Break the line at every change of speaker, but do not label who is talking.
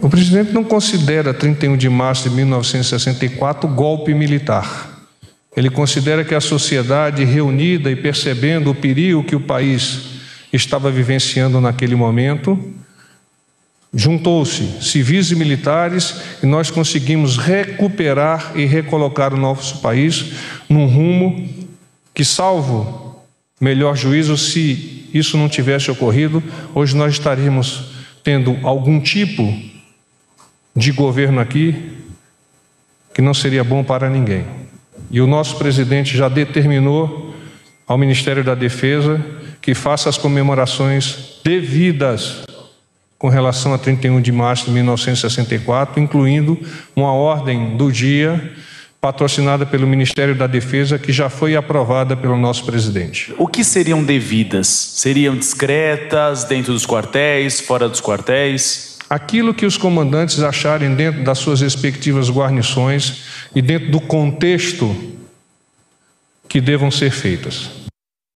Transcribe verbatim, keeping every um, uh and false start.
O presidente não considera trinta e um de março de mil novecentos e sessenta e quatro golpe militar. Ele considera que a sociedade reunida e percebendo o perigo que o país estava vivenciando naquele momento, juntou-se civis e militares e nós conseguimos recuperar e recolocar o nosso país num rumo que, salvo melhor juízo, se isso não tivesse ocorrido, hoje nós estaríamos tendo algum tipo de governo aqui que não seria bom para ninguém. E o nosso presidente já determinou ao Ministério da Defesa que faça as comemorações devidas com relação a trinta e um de março de mil novecentos e sessenta e quatro, incluindo uma ordem do dia patrocinada pelo Ministério da Defesa, que já foi aprovada pelo nosso presidente.
O que seriam devidas? Seriam discretas, dentro dos quartéis, fora dos quartéis?
Aquilo que os comandantes acharem dentro das suas respectivas guarnições e dentro do contexto que devam ser feitas.